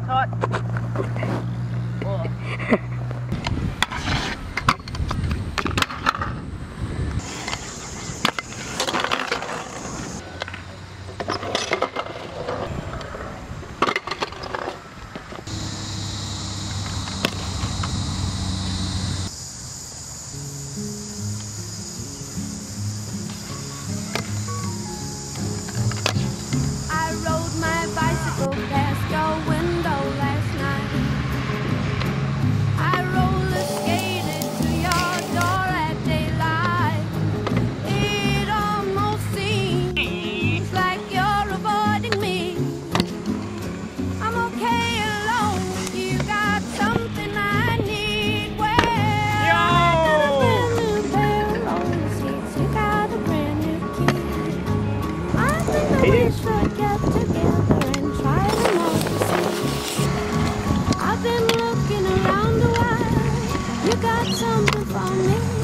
Hot. Oh. I rode my bicycle past your window last night. I roller skated to your door at daylight. It almost seems like you're avoiding me. I'm okay alone. You got something I need. Well, I got a brand new pair of roller skates. You got a brand new key. I think I wish we'd get together and try them all to see. I've been looking around a while. You got something for me.